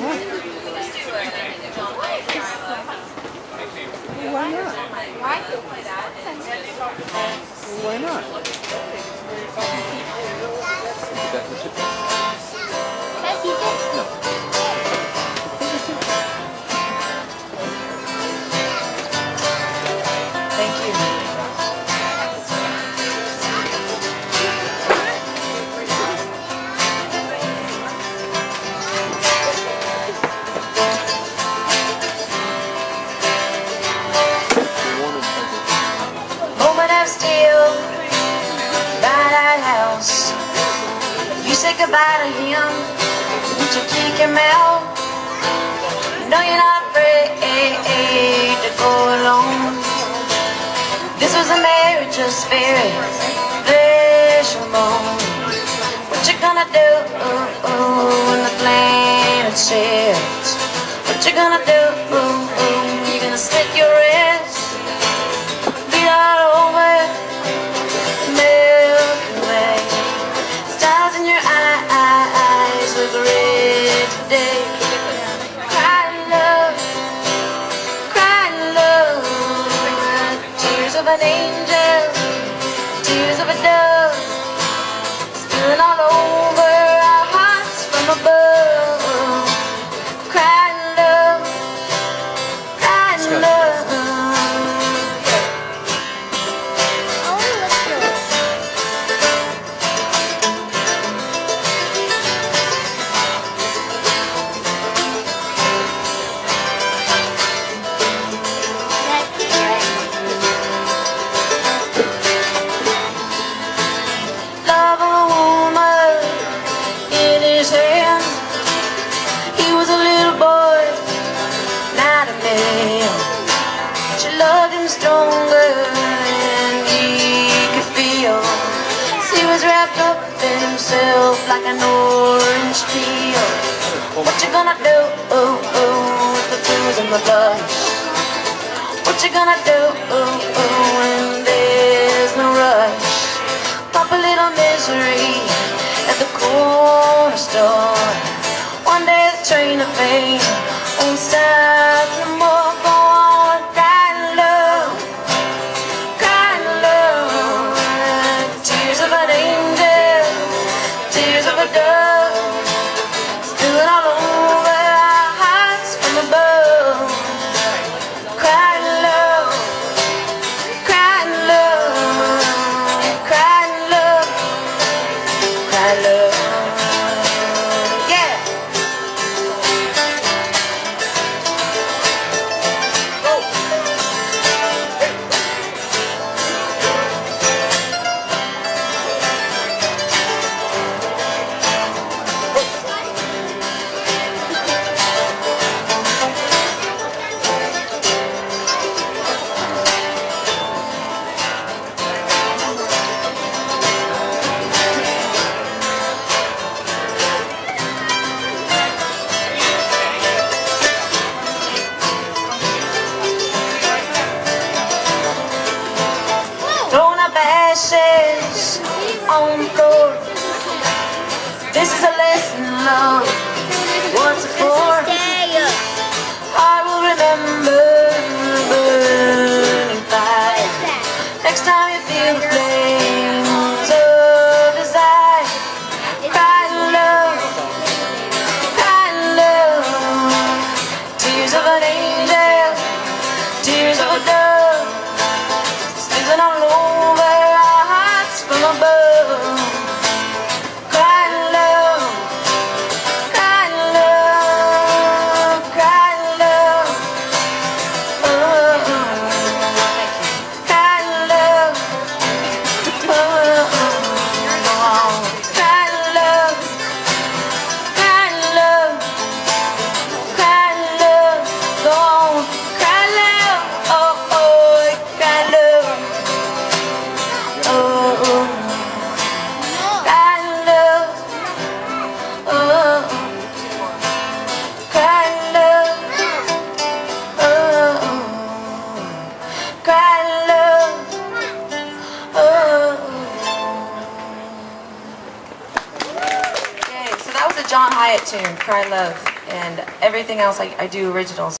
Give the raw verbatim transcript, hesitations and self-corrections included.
Why not? Why not? No. Thank you. Moment of steel by that house. You say goodbye to him, but you kick him out. No, you're not afraid to go alone. This was a marriage of spirit, flesh and bone. What you gonna do when the planet shifts? What you gonna do? You gonna slit your wrist? Bleed all over Milky Way. Stars in your eyes look red today. Crying love, crying love. Tears of an angel, tears of a dove, spilling all over our hearts from above. Crying love, crying love. Love of a woman in his hand. He was a little boy, not a man. She loved him stronger than he could feel. He was wrapped up in himself like an orange peel. What you gonna do with the blues and the blush? What you gonna do when there's no rush? Pop a little misery at the corner store. One day the train of fame won't stop no more. Go on, crying love, crying love. Tears of an angel, tears of a dove, spilling all over our hearts from above. Crying love, crying love, crying love, crying love. Yeah. Throwing up ashes on the floor. This is a lesson, love. What's it for? I will remember the burning fire. Next time you feel the flames of desire. Crying love, crying love. Tears of an angel, tears of a dove, spilling all over our hearts from above. Crying love, crying love, crying love. Oh, crying love. Oh, crying love, crying love, crying love. Go on, cry love. Oh, oh, cry love. Oh, crying love. Oh, crying love. Oh, crying love. Oh. Okay, so that was a John Hyatt tune, Cry Love. and everything else I, I do originals.